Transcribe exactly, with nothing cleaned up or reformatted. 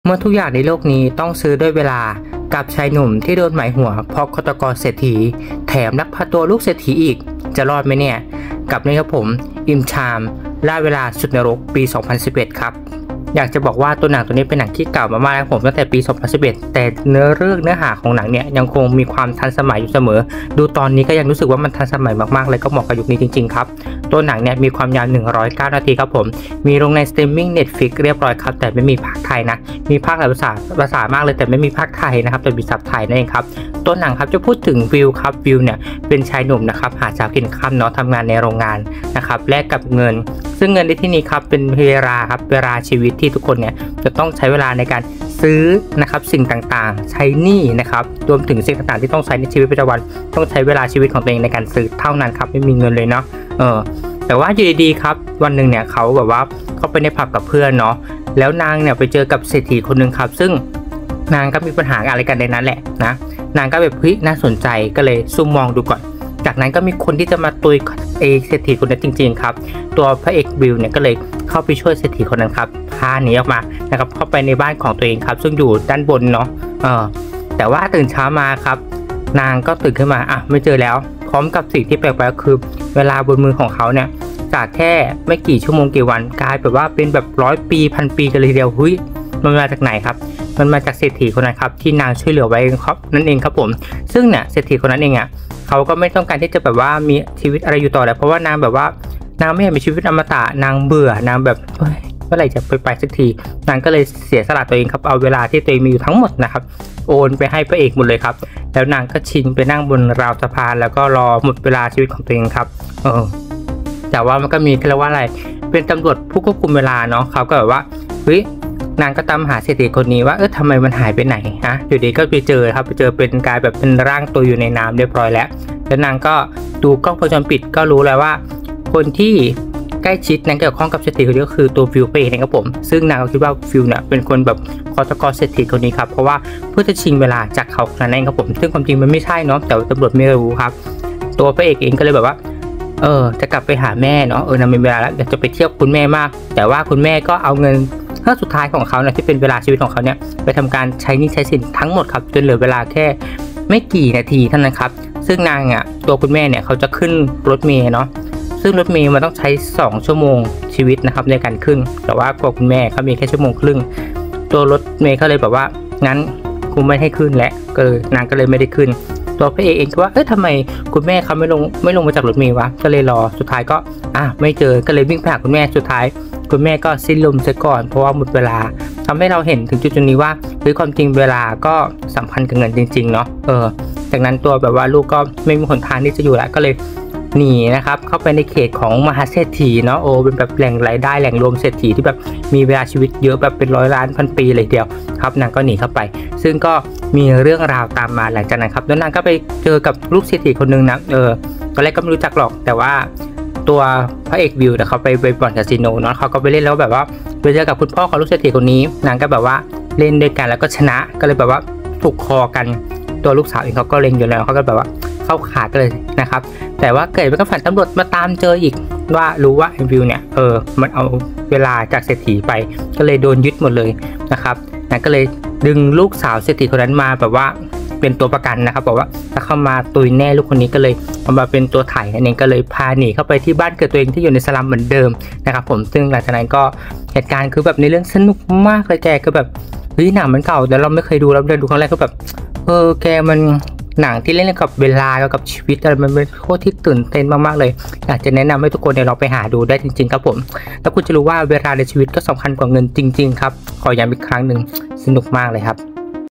เมื่อทุกอย่างในโลกนี้ต้องซื้อด้วยเวลากับชายหนุ่มที่โดนหมายหัวเพราะฆาตกรเศรษฐีแถมลักพาตัวลูกเศรษฐีอีกจะรอดไหมเนี่ยกับนี่ครับผมอิมชามล่าเวลาสุดนรกปีสองพันสิบเอ็ดครับอยากจะบอกว่าตัวหนังตัวนี้เป็นหนังที่เก่ามากๆแล้วผมตั้งแต่ปีสองพันสิบเอ็ดแต่เนื้อเรื่องเนื้อหาของหนังเนี่ยยังคงมีความทันสมัยอยู่เสมอดูตอนนี้ก็ยังรู้สึกว่ามันทันสมัยมากๆเลยก็เหมาะกับยุคนี้จริงๆครับตัวหนังเนี่ยมีความยาวหนึ่งร้อยเก้านาทีครับผมมีลงในสตรีมมิ่ง Netflix เรียบร้อยครับแต่ไม่มีภาคไทยนะมีภาคหลายภาษาภาษามากเลยแต่ไม่มีภาคไทยนะครับแต่มีซับไทยนั่นเองครับตัวหนังครับจะพูดถึงวิวครับวิวเนี่ยเป็นชายหนุ่มนะครับหาเช้ากินค่ำเนาะทำงานในโรงงานนะครับแลกกับเงินซึ่งเงินในที่นี้ครับเป็นเวลาครับเวลาชีวิตที่ทุกคนเนี่ยจะต้องใช้เวลาในการซื้อนะครับสิ่งต่างๆใช้หนี้นะครับรวมถึงสิ่งต่างๆที่ต้องใช้ในชีวิตประจำวันต้องใช้เวลาชีวิตของตัวเองในการซื้อเท่านั้นครับไม่มีเงินเลยเนาะเออแต่ว่าอยู่ดีๆครับวันหนึ่งเนี่ยเขาแบบว่าเขาไปในผับกับเพื่อนเนาะแล้วนางเนี่ยไปเจอกับเศรษฐีคนหนึ่งครับซึ่งนางก็มีปัญหาอะไรกันในนั้นแหละนะนางก็แบบเฮ้ยน่าสนใจก็เลยซุ่มมองดูก่อนจากนั้นก็มีคนที่จะมาตุยเอเศรษฐีคนนั้นจริงๆครับตัวพระเอกบิลเนี่ยก็เลยเข้าไปช่วยเศรษฐีคนนั้นครับพาหนีออกมานะครับเข้าไปในบ้านของตัวเองครับซึ่งอยู่ด้านบนเนาะเออแต่ว่าตื่นเช้ามาครับนางก็ตื่นขึ้นมาอ่ะไม่เจอแล้วพร้อมกับสิ่งที่แปลกไปก็คือเวลาบนมือของเขาเนี่ยจากแค่ไม่กี่ชั่วโมงกี่วันกลายแบบว่าเป็นแบบร้อยปีพันปีกันเลยทีเดียวเฮ้ยมันมาจากไหนครับมันมาจากเศรษฐีคนนั้นครับที่นางช่วยเหลือไว้ครับนั่นเองครับผมซึ่งเนี่ยเศรษฐีคนนั้นเองอ่ะเขาก็ไม่ต้องการที่จะแบบว่ามีชีวิตอะไรอยู่ต่อแล้วเพราะว่านางแบบว่านางไม่อยากมีชีวิตอมตะนางเบื่อนางแบบเฮ้ยเมื่อไหร่จะไปไปสักทีนางก็เลยเสียสละตัวเองครับเอาเวลาที่ตัวเองมีอยู่ทั้งหมดนะครับโอนไปให้พระเอกหมดเลยครับแล้วนางก็ชิงไปนั่งบนราวสะพานแล้วก็รอหมดเวลาชีวิตของตัวเองครับเออแต่ว่ามันก็มีเรียกว่าอะไรเป็นตำรวจผู้ควบคุมเวลาเนาะเขาก็แบบว่าเฮ้ยนางก็ตามหาเศรษฐีคนนี้ว่าเออทำไมมันหายไปไหนฮะอยู่ดีก็ไปเจอครับไปเจอเป็นกายแบบเป็นร่างตัวอยู่ในน้ำเรียบร้อยแล้วแล้วนางก็ดูกล้องวงจรปิดก็รู้แล้วว่าคนที่ใกล้ชิดนั้นเกี่ยวข้องกับเศรษฐีคนนี้ก็คือตัวฟิลเป้นะครับผมซึ่งนางก็คิดว่าฟิลเนี่ยเป็นคนแบบฆาตกรเศรษฐีคนนี้ครับเพราะว่าเพื่อจะชิงเวลาจากเขาคนนั้นเองครับผมซึ่งความจริงมันไม่ใช่เนาะแต่ตำรวจไม่รู้ครับตัวพระเอกเองก็เลยแบบว่าเออจะกลับไปหาแม่เนาะเออนางมีเวลาแล้วอยากจะไปเที่ยวคุณแม่มากแต่ว่าคุณแม่ก็เอาเงินเพื่อสุดท้ายของเขาเนี่ยที่เป็นเวลาชีวิตของเขาเนี่ยไปทำการใช้หนี้ใช้สินทั้งหมดครับจนเหลือเวลาแค่ไม่กี่นาทีเท่านั้นครับซึ่งนางอ่ะตัวคุณแม่เนี่ยเขาจะขึ้นรถเมล์เนาะซึ่งรถเมล์มันต้องใช้สองชั่วโมงชีวิตนะครับในการขึ้นแต่ว่าตัวคุณแม่เขามีแค่ชั่วโมงครึ่งตัวรถเมล์เขาเลยแบบว่างั้นกูไม่ให้ขึ้นและก็เลยนางก็เลยไม่ได้ขึ้นตัวพระเอกเองก็ว่าเอ๊ะทำไมคุณแม่เขาไม่ลงไม่ลงมาจากรถเมล์วะก็เลยรอสุดท้ายก็อ่ะไม่เจอก็เลยวิ่งไปหาคุณแม่สุดท้ายคุณแม่ก็สิ้นลมซะก่อนเพราะว่าหมดเวลาทำให้เราเห็นถึงจุดนี้ว่าเฮ้ยความจริงเวลาก็สัมพันธ์กับเงินจริงๆเนาะเออจากนั้นตัวแบบว่าลูกก็ไม่มีหนทางที่จะอยู่แล้วก็เลยหนีนะครับเข้าไปในเขตของมหาเศรษฐีเนาะโอ้เป็นแบบแหล่งรายได้แหล่งรวมเศรษฐีที่แบบมีเวลาชีวิตเยอะแบบเป็นร้อยล้านพันปีเลยเดียวครับนางก็หนีเข้าไปซึ่งก็มีเรื่องราวตามมาหลังจากนั้นครับแล้วนางก็ไปเจอกับลูกเศรษฐีคนนึงนะเออตอนแรกก็ไม่รู้จักหรอกแต่ว่าตัวพระเอกวิวเนี่ยเขาไปไปบ่อนคาสิโนเนาะเขาก็ไปเล่นแล้วแบบว่าไปเจอกับคุณพ่อของลูกเศรษฐีคนนี้นางก็แบบว่าเล่นด้วยกันแล้วก็ชนะก็เลยแบบว่าถูกคอกันตัวลูกสาวเองเขาก็เล็งอยู่แล้วเขาก็แบบว่าเข้าขาดเลยนะครับแต่ว่าเกิดเป็นฝันตำรวจมาตามเจออีกว่ารู้ว่าวิวเนี่ยเออมันเอาเวลาจากเศรษฐีไปก็เลยโดนยึดหมดเลยนะครับนางก็เลยดึงลูกสาวเศรษฐีคนนั้นมาแบบว่าเป็นตัวประกันนะครับบอกว่าถ้าเข้ามาตุยแน่ลูกคนนี้ก็เลยเอามาเป็นตัวถ่ายนั่นเองก็เลยพาหนีเข้าไปที่บ้านเกิดตัวเองที่อยู่ในสลัมเหมือนเดิมนะครับผมซึ่งหลังจากนั้นก็เหตุการณ์คือแบบในเรื่องสนุกมากเลยแกก็แบบเฮ้ยหนังมันเก่าแต่เราไม่เคยดูเราเดินดูครั้งแรกก็แบบเออแกมันหนังที่เล่นกับเวลากับชีวิตอะไรมันเป็นโคตรที่ตื่นเต้นมากๆเลยอยากจะแนะนำให้ทุกคนเนี่ยเราไปหาดูได้จริงๆครับผมแล้วคุณจะรู้ว่าเวลาในชีวิตก็สำคัญกว่าเงินจริงๆครับขอย้ำอีกครั้งหนึ่งสนุกมากเลยครับ